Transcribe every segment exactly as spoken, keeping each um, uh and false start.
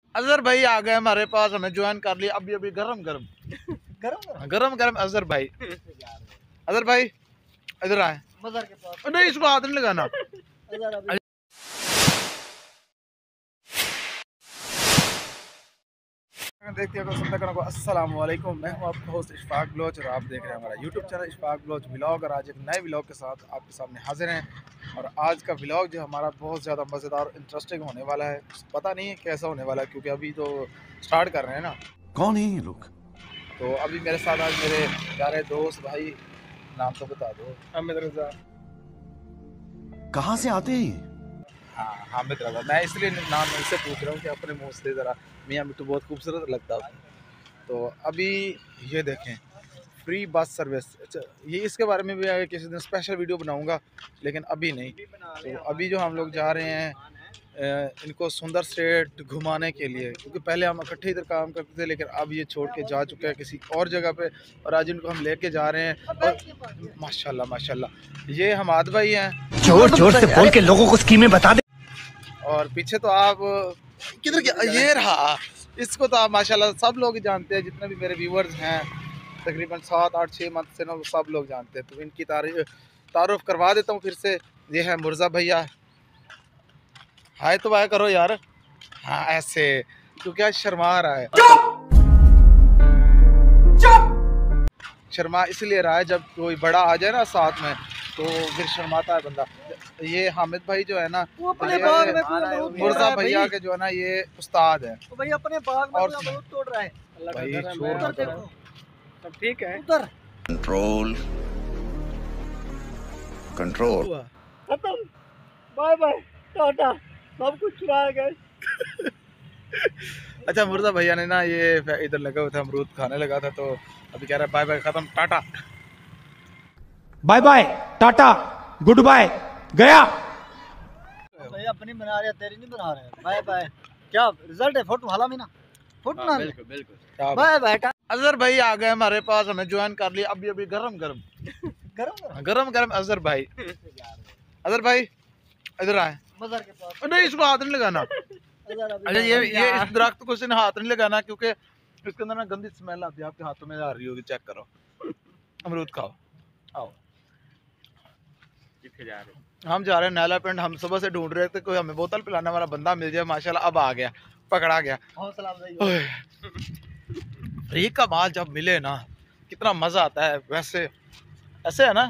अजहर भाई आ गए हमारे पास, हमें ज्वाइन कर लिया अभी अभी गरम गरम गरम गरम गरम अजहर भाई अजहर भाई इधर आए। नहीं इसको हाथ नहीं लगाना। देखते हो अस्सलाम वालेकुम, मैं हूं आपका होस्ट इशफाक बलोच और आप देख रहे हैं हमारा YouTube channel Ishfaq Baloch vlog. और आज एक नए व्लॉग के साथ आपके सामने हाजिर हैं। और आज का व्लॉग जो हमारा बहुत ज़्यादा मज़ेदार और इंटरेस्टिंग होने वाला है। पता नहीं है कैसा होने वाला है क्योंकि अभी तो स्टार्ट कर रहे हैं ना। कौन है ये लोग? तो अभी मेरे साथ आज मेरे प्यारे दोस्त भाई, नाम तो बता दो। हामिद रजा। कहाँ से आते हैं? हाँ हामिद रजा। मैं इसलिए नाम इनसे पूछ रहा हूँ कि अपने मुँह से ज़रा मियाँ मिट्टू बहुत खूबसूरत लगता है। तो अभी ये देखें फ्री बस सर्विस। अच्छा ये इसके बारे में भी आगे किसी दिन स्पेशल वीडियो बनाऊंगा, लेकिन अभी नहीं। तो अभी जो हम लोग जा रहे हैं इनको सुंदर स्टेट घुमाने के लिए, क्योंकि पहले हम इकट्ठे इधर काम करते थे लेकिन अब ये छोड़ के जा चुके हैं किसी और जगह पे, और आज इनको हम लेके जा रहे हैं। और माशाल्लाह माशाल्लाह ये हमाद भाई हैं। जोर जोर से बोल के लोगों को स्कीमें बता दे। और पीछे तो आप किधर गया? ये रहा। इसको तो आप माशाल्लाह सब लोग जानते हैं, जितने भी मेरे व्यूवर्स हैं तकरीबन सात आठ छः मंथ से ना, वो सब लोग जानते हैं। तो इनकी तारीफ तारुफ करवा देता हूँ फिर से। ये है मुर्जा भैया। हाय तो वाय करो यार। हाँ ऐसे क्योंकि आज शर्मा रहा है। शर्मा इसलिए रहा है जब कोई बड़ा आ जाए ना साथ में तो फिर शर्माता है बंदा। ये हामिद भाई जो है ना, अपने बाग में मुर्जा भैया के जो है ना ये उस्ताद है। तो भाई अपने बाग में और तोड़ रहा है भाई छोड़ दो। सब ठीक है उधर। कंट्रोल कंट्रोल खत्म। बाय बाय टाटा सब कुछ चुराया गया। अच्छा मुर्जा भैया ने ना ये इधर लगा हुआ था, अमरूद खाने लगा था, तो अभी कह रहा है बाय बाय खत्म tata. Bye bye tata goodbye गया। भाई अपनी बना रहे तेरी नहीं बना रहे। बाय बाय क्या रिजल्ट है? फोटो हाला में ना फोटो ना। बिल्कुल बिल्कुल। Bye bye. अजहर भाई आ गए हमारे पास, हमें ज्वाइन कर लिया अभी अभी गरम गरम गरम गरम गरम अजहर भाई अजहर भाई इधर आए। मज़र के पास। नहीं इसको हाथ नहीं लगाना। अच्छा ये ये इस दरख्त को इसने हाथ नहीं लगाना क्योंकि इसके अंदर ना गंदी स्मेल आती है। आपके हाथों में आ रही होगी, चेक करो। अमरूद खाओ। आओ कितने जा रहे हैं? हम जा रहे हैं नैला पिंड। हम सुबह से ढूंढ रहे थे कोई हमें बोतल पिलाने वाला बंदा मिल जाए। माशाल्लाह अब आ गया, पकड़ा गया। हौसला अफजाई। ये कमाल जब मिले ना कितना मजा आता है। वैसे ऐसे है ना।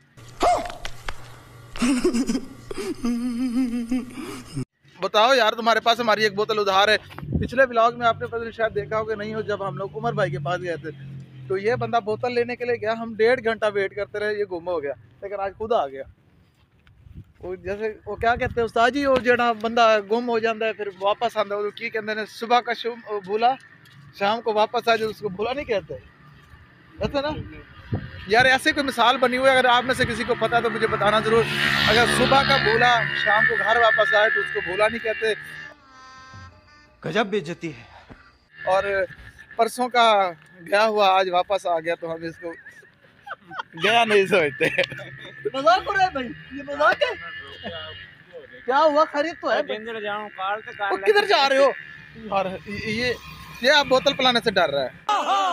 बताओ यार, तुम्हारे पास हमारी एक बोतल उधार है। पिछले व्लॉग में आपने पता नहीं शायद देखा होगा नहीं हो, जब हम लोग उमर भाई के पास गए थे तो ये बंदा बोतल लेने के लिए गया। हम डेढ़ घंटा वेट करते रहे, ये गुम हो गया, लेकिन आज खुद आ गया। वो जैसे वो क्या कहते हैं उस्ताद जी, वो जड़ा बंदा गुम हो जाता है फिर वापस आता है, की कहते हैं सुबह का शुभ भूला शाम को वापस आ जाए, उसको भूला नहीं कहते ऐसा ना यार। ऐसे कोई मिसाल बनी हुई है, अगर आप में से किसी को पता है तो मुझे बताना जरूर। अगर सुबह का भूला शाम को घर वापस आए तो उसको भूला नहीं कहते। गजब बेइज्जती है। और परसों का गया हुआ आज वापस आ गया तो हम इसको गया नहीं समझते। मजाक हो रहा है भाई, ये मजाक है। क्या हुआ? खरीद तो है। किधर जा रहे हो? और ये ये आप बोतल पिलाने से डर रहा है।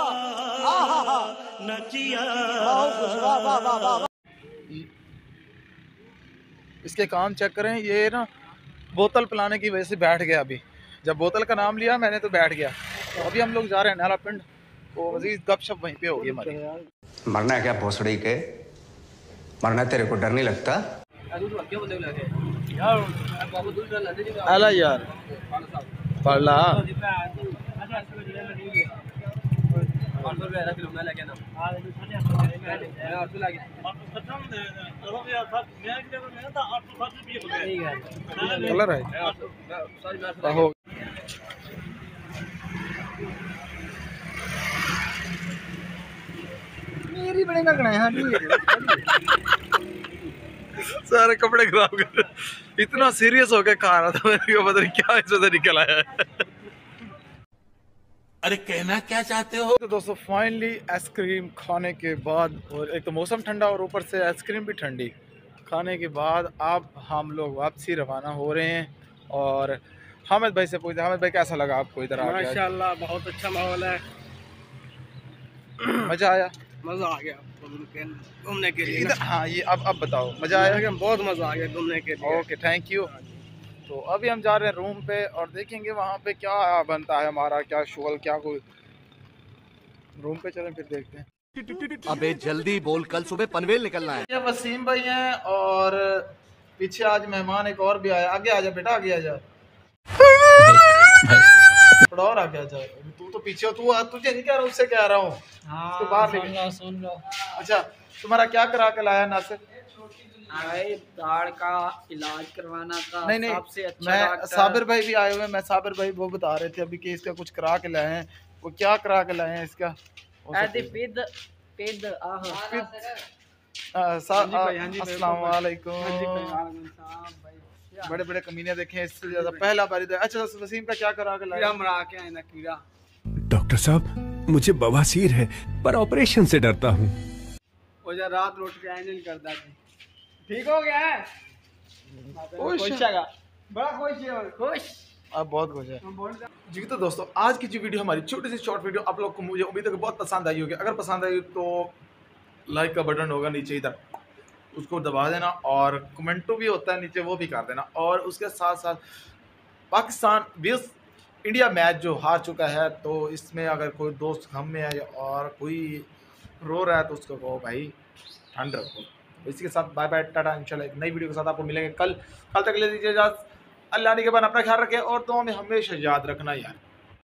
इसके काम चेक करें। ये ना बोतल पिलाने की वजह से बैठ गया। अभी जब बोतल का नाम लिया मैंने तो बैठ गया। तो अभी हम लोग जा रहे हैं नैला पिंड, तो मजीद गपशप वहीं पे होगी हमारी। मरना है क्या भोसड़ी के? मरना तेरे को डर नहीं लगता? अला यार पढ़ला कलर है। मेरी बड़े लगना है। सारे कपड़े खराब कर। इतना सीरियस होकर खा रहा था, मेरे को पता नहीं क्या इसमें से निकल आया है। अरे कहना क्या चाहते हो? तो दोस्तों फाइनली आइसक्रीम खाने के बाद, और एक तो मौसम ठंडा और ऊपर से आइसक्रीम भी ठंडी खाने के बाद अब हम लोग वापसी रवाना हो रहे हैं। और हामिद भाई से पूछते हैं। हामिद भाई कैसा लगा आपको इधर आके? माशाल्लाह बहुत अच्छा माहौल है, मजा आया? मजा आ गया घूमने के लिए। इधर हाँ, ये अब अब बताओ, मजा आया? बहुत मजा आ गया घूमने के लिए। Okay, thank you. तो अभी हम जा रहे हैं रूम पे और देखेंगे वहाँ पे क्या बनता है हमारा, क्या शुगल, क्या कोई। रूम पे चलें फिर देखते हैं। अबे जल्दी बोल, कल सुबह पनवेल निकलना है। ये वसीम भाई हैं और पीछे आज मेहमान एक और भी आया। आगे आ जा बेटा, आगे आ जा, थोड़ा और आगे आ जा। तू तो पीछे हो, तू तुझे नहीं कह रहा, उससे कह रहा हूँ। हाँ, तो बाहर सुन निकल। लो सुन लो। अच्छा, तुम्हारा क्या करा के लाया नासिर? भाई दाढ़ का इलाज करवाना था। नहीं नहीं, सबसे अच्छा मैं डॉक्टर। साबिर भाई भी आए हुए हैं। मैं साबिर भाई वो बता रहे थे अभी कि इसका कुछ करा के लाए हैं। वो क्या करा के लाए हैं इसका? ऐदी पिद पिद आह अस्सलाम वालेकुम। बड़े बड़े कमीने देखे इससे ज्यादा पहला बार इधर। अच्छा, वसीम का क्या करा के लाया? कीड़ा मरा के आए ना, कीड़ा। डॉक्टर साहब, मुझे बवासीर है पर ऑपरेशन से डरता हूँ। वो जो रात रोट के आए नहीं करता थी, ठीक हो गया है। खुश खुश है, बड़ा खुश है, खुश। अब बहुत खुश है जी। तो दोस्तों, आज की जो वीडियो हमारी छोटी सी शॉर्ट वीडियो आप लोग को मुझे उम्मीद है कि बहुत पसंद आई होगी। अगर पसंद आई तो लाइक का बटन होगा नीचे इधर, उसको दबा देना, और कमेंटो भी होता है नीचे, वो भी कर देना। और उसके साथ साथ पाकिस्तान वर्सेस इंडिया मैच जो हार चुका है, तो इसमें अगर कोई दोस्त गम में है और कोई रो रहा है तो उसको कहो भाई ठंड रखो। तो इसी के साथ बाय बाय, टाटा। इंशाल्लाह एक नई वीडियो के साथ आपको मिलेंगे कल। कल तक ले दीजिए इजाज़त। अल्लाह ने के बाद अपना ख्याल रखें और तो हमें हमेशा याद रखना यार,